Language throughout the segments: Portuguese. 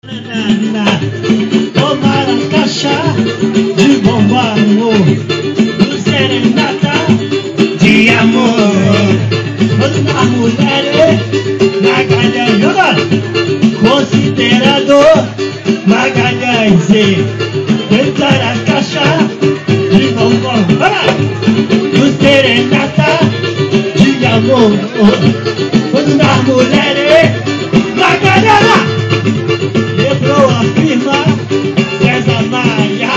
Tomara caixa de bomba, amor, do serenata de amor. Quando na mulher, Magalhães, considerador, Magalhães, entrar a caixa de bomba, do serenata de amor. Quando na mulher, Magalhães, quebrou a firma, César Maia,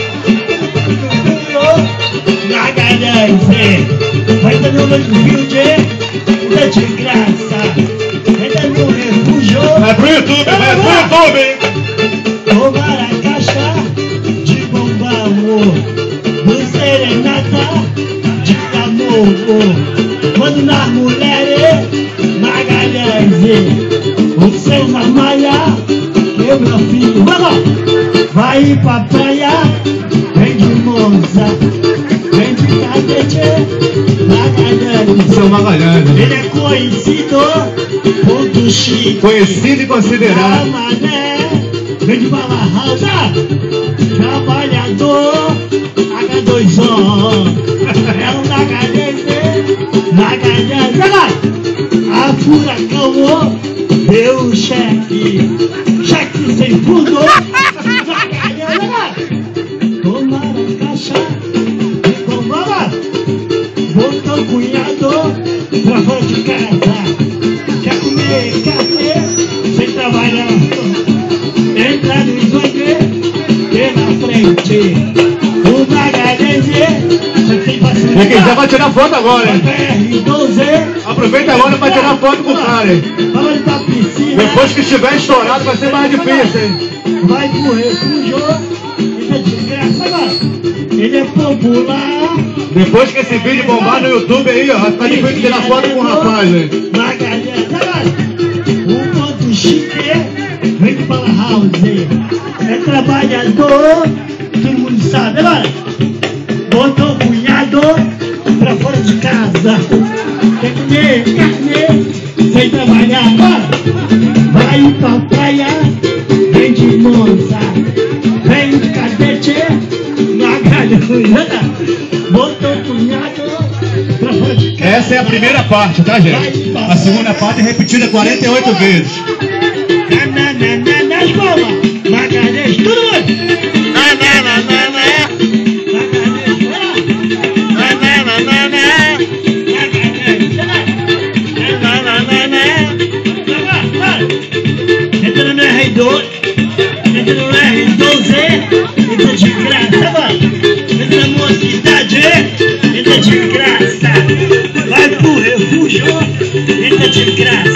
Magalhães, vai dar no vídeo, é de graça, entra no refúgio. Vai pro YouTube, vai pro YouTube. Tomara a caixa de bomba, amor, do serenata de amor. Quando nas mulheres, Magalhães, o César Maia, meu filho, vai ir pra praia, vem de Monza, vem de Cadete, Magalhães. São Magalhães. Ele é conhecido por do Chico, Conhecido e considerado. Mané, vem de Bala Rosa, trabalhador, H2O, é o Magalhães, Magalhães, a furacão, deu o cheque sem fundo, tomara a caixa de bomba, botou o cunhado pra fora de casa, quer comer café sem trabalhar, entra no esgoto pela frente, o Magalhães, sem paciência. E quem já vai tirar foto agora, hein? BR-12, aproveita agora pra tirar foto com o cara, hein? Depois que estiver estourado vai ser mais difícil, hein? Vai pro refúgio, ele é de graça, agora. Ele é popular. Depois que esse vídeo bombar no YouTube aí, ó, tá difícil tirar foto com o rapaz, hein? Magalhães, o ponto chique, vem de Bala House, é trabalhador, todo mundo sabe, agora. Botou o cunhado pra fora de casa, quer comer carne sem trabalhar, agora. Vai pra praia, vem de Monza, vem de Cadete, Magalhães, botou o cunhado pra fora de casa. Essa é a primeira parte, tá, gente? A segunda parte é repetida 48 vezes. Na escola, Magalhães, todo mundo! Entra no R2, entra no R12, entra de graça, mano. Entra na mocidade, entra de graça. Vai pro refúgio, entra de graça.